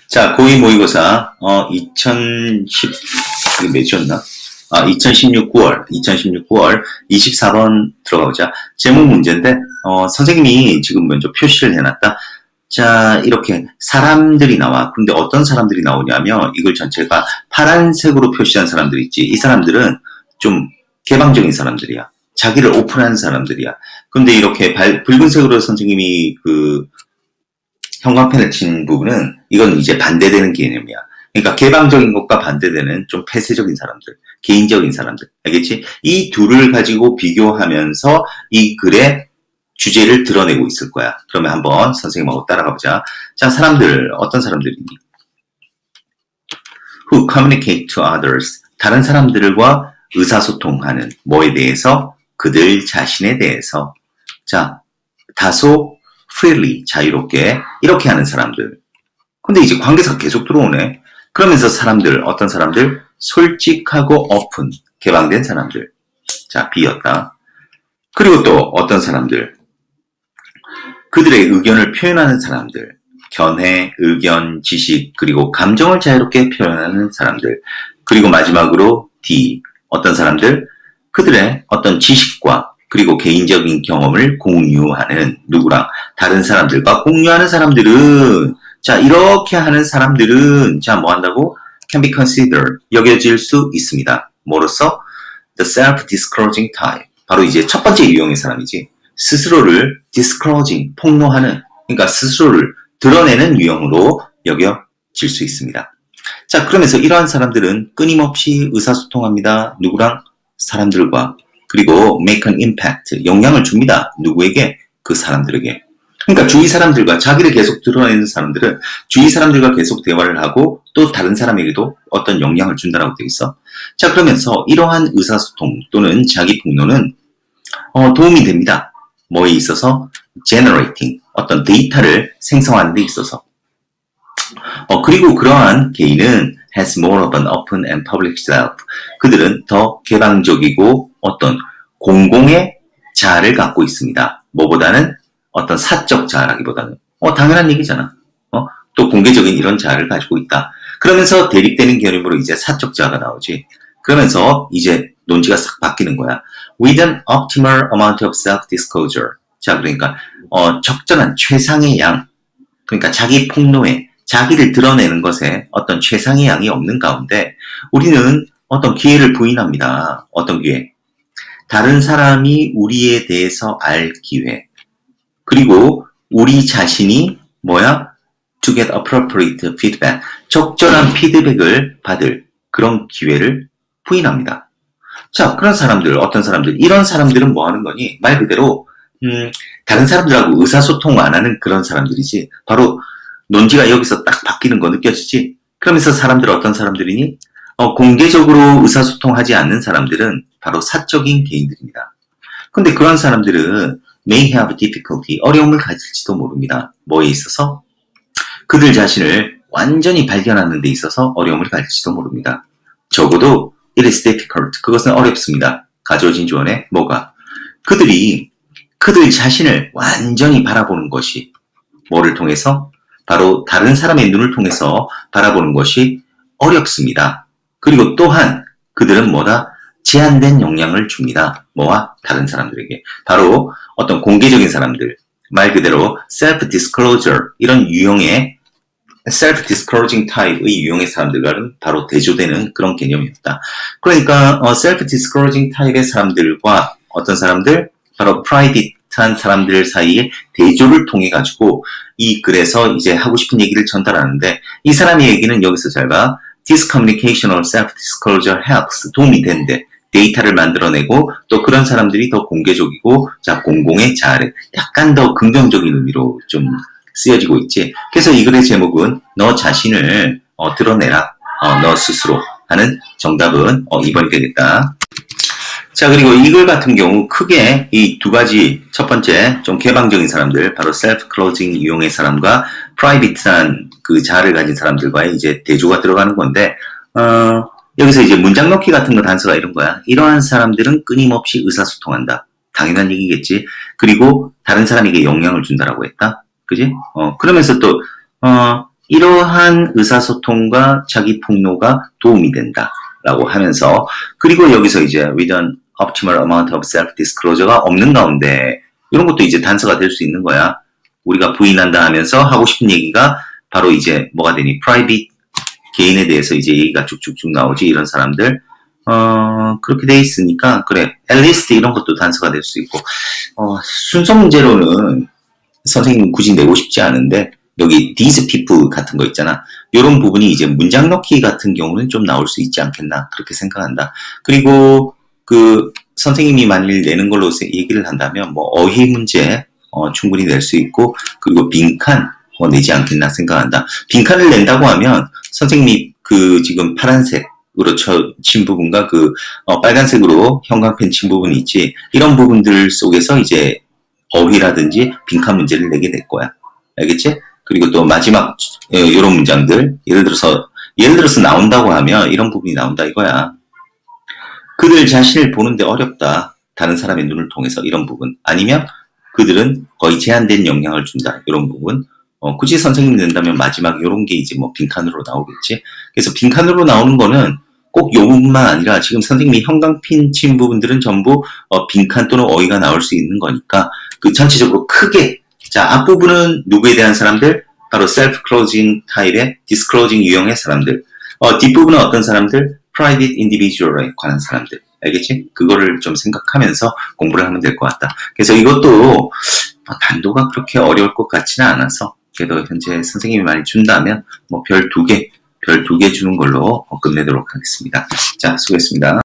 자, 고2 모의고사, 2010, 이게 몇이었나? 2016 9월 24번 들어가보자. 제목 문제인데, 선생님이 지금 먼저 표시를 해놨다. 자, 이렇게 사람들이 나와. 근데 어떤 사람들이 나오냐면, 이걸 전체가 파란색으로 표시한 사람들이 있지. 이 사람들은 좀 개방적인 사람들이야. 자기를 오픈한 사람들이야. 근데 이렇게 붉은색으로 선생님이 형광펜을 친 부분은 이건 이제 반대되는 개념이야. 그러니까 개방적인 것과 반대되는 좀 폐쇄적인 사람들, 개인적인 사람들. 알겠지? 이 둘을 가지고 비교하면서 이 글의 주제를 드러내고 있을 거야. 그러면 한번 선생님하고 따라가 보자. 자, 사람들, 어떤 사람들이니? Who communicate to others. 다른 사람들과 의사소통하는 뭐에 대해서? 그들 자신에 대해서. 자, 다소 freely, 자유롭게 이렇게 하는 사람들. 근데 이제 관계사가 계속 들어오네. 그러면서 사람들, 어떤 사람들? 솔직하고 오픈, 개방된 사람들. 자, B였다. 그리고 또 어떤 사람들? 그들의 의견을 표현하는 사람들. 견해, 의견, 지식, 그리고 감정을 자유롭게 표현하는 사람들. 그리고 마지막으로 D. 어떤 사람들? 그들의 어떤 지식과 그리고 개인적인 경험을 공유하는 누구랑? 다른 사람들과 공유하는 사람들은 자, 이렇게 하는 사람들은 자, 뭐 한다고? can be considered, 여겨질 수 있습니다. 뭐로써? the self-disclosing type. 바로 이제 첫 번째 유형의 사람이지. 스스로를 disclosing, 폭로하는, 그러니까 스스로를 드러내는 유형으로 여겨질 수 있습니다. 자, 그러면서 이러한 사람들은 끊임없이 의사소통합니다. 누구랑? 사람들과. 그리고 make an impact, 영향을 줍니다. 누구에게? 그 사람들에게. 그러니까 주위 사람들과 자기를 계속 드러내는 사람들은 주위 사람들과 계속 대화를 하고 또 다른 사람에게도 어떤 영향을 준다라고 되어 있어. 자, 그러면서 이러한 의사소통 또는 자기 폭로는 도움이 됩니다. 뭐에 있어서? generating, 어떤 데이터를 생성하는 데 있어서. 그리고 그러한 개인은 has more of an open and public self. 그들은 더 개방적이고 어떤 공공의 자아를 갖고 있습니다. 뭐보다는 어떤 사적 자아라기보다는 당연한 얘기잖아. 또 공개적인 이런 자아를 가지고 있다. 그러면서 대립되는 개념으로 이제 사적 자아가 나오지. 그러면서 이제 논지가 싹 바뀌는 거야. With an optimal amount of self-disclosure. 자, 그러니까 적절한 최상의 양. 그러니까 자기 폭로에 자기를 드러내는 것에 어떤 최상의 양이 없는 가운데 우리는 어떤 기회를 부인합니다. 어떤 기회? 다른 사람이 우리에 대해서 알 기회. 그리고 우리 자신이 뭐야? To get appropriate feedback. 적절한 피드백을 받을 그런 기회를 부인합니다. 자, 그런 사람들, 어떤 사람들? 이런 사람들은 뭐 하는 거니? 말 그대로 다른 사람들하고 의사소통 안 하는 그런 사람들이지. 바로 논지가 여기서 딱 바뀌는 거 느껴지지? 그러면서 사람들 어떤 사람들이니? 공개적으로 의사소통하지 않는 사람들은 바로 사적인 개인들입니다. 근데 그런 사람들은 may have difficulty, 어려움을 가질지도 모릅니다. 뭐에 있어서? 그들 자신을 완전히 발견하는 데 있어서 어려움을 가질지도 모릅니다. 적어도 it is difficult, 그것은 어렵습니다. 가져진 조언에 뭐가? 그들이 그들 자신을 완전히 바라보는 것이 뭐를 통해서? 바로 다른 사람의 눈을 통해서 바라보는 것이 어렵습니다. 그리고 또한 그들은 뭐다? 제한된 영향을 줍니다. 뭐와? 다른 사람들에게. 바로 어떤 공개적인 사람들, 말 그대로 self-disclosure, 이런 유형의 self-disclosing 타입의 유형의 사람들과는 바로 대조되는 그런 개념이었다. 그러니까 self-disclosing 타입의 사람들과 어떤 사람들? 바로 private한 사람들 사이의 대조를 통해 가지고 이 글에서 이제 하고 싶은 얘기를 전달하는데 이 사람의 얘기는 여기서 잘 봐. This communicational self-disclosure helps, 도움이 된대. 데이터를 만들어내고 또 그런 사람들이 더 공개적이고 자, 공공의 자아를 약간 더 긍정적인 의미로 좀 쓰여지고 있지. 그래서 이 글의 제목은 너 자신을 드러내라. 너 스스로 하는 정답은 2번이 되겠다. 자, 그리고 이 글 같은 경우 크게 이 두 가지, 첫 번째 좀 개방적인 사람들, 바로 self-closing 유형의 사람과 private한 그 자아를 가진 사람들과의 이제 대조가 들어가는 건데 여기서 이제 문장 넣기 같은 거 단서가 이런 거야. 이러한 사람들은 끊임없이 의사소통한다. 당연한 얘기겠지. 그리고 다른 사람에게 영향을 준다라고 했다. 그지? 그러면서 또 이러한 의사소통과 자기 폭로가 도움이 된다. 라고 하면서, 그리고 여기서 이제 with an optimal amount of self-disclosure가 없는 가운데, 이런 것도 이제 단서가 될 수 있는 거야. 우리가 부인한다 하면서 하고 싶은 얘기가 바로 이제 뭐가 되니? private, 개인에 대해서 이제 얘기가 쭉쭉쭉 나오지, 이런 사람들. 그렇게 돼 있으니까, 그래. at least 이런 것도 단서가 될 수 있고, 순서 문제로는 선생님은 굳이 내고 싶지 않은데, 여기 these people 같은 거 있잖아. 이런 부분이 이제 문장 넣기 같은 경우는 좀 나올 수 있지 않겠나, 그렇게 생각한다. 그리고 그 선생님이 만일 내는 걸로 얘기를 한다면 뭐 어휘 문제 충분히 낼 수 있고, 그리고 빈칸 내지 않겠나 생각한다. 빈칸을 낸다고 하면 선생님이 그 지금 파란색으로 친 부분과 그 빨간색으로 형광펜 친 부분이 있지, 이런 부분들 속에서 이제 어휘라든지 빈칸 문제를 내게 될 거야. 알겠지? 그리고 또 마지막 이런 문장들, 예를 들어서 나온다고 하면 이런 부분이 나온다 이거야. 그들 자신을 보는데 어렵다. 다른 사람의 눈을 통해서, 이런 부분. 아니면 그들은 거의 제한된 영향을 준다. 이런 부분. 굳이 선생님이 낸다면 마지막 이런 게 이제 뭐 빈칸으로 나오겠지. 그래서 빈칸으로 나오는 거는 꼭 요 부분만 아니라 지금 선생님이 형광펜 친 부분들은 전부 빈칸 또는 어휘가 나올 수 있는 거니까 그 전체적으로 크게, 자, 앞부분은 누구에 대한 사람들? 바로 self-closing 타입의 disclosing 유형의 사람들. 뒷부분은 어떤 사람들? private individual에 관한 사람들. 알겠지? 그거를 좀 생각하면서 공부를 하면 될 것 같다. 그래서 이것도 난도가 그렇게 어려울 것 같지는 않아서, 그래도 현재 선생님이 많이 준다면 뭐 별 2개 주는 걸로 끝내도록 하겠습니다. 자, 수고했습니다.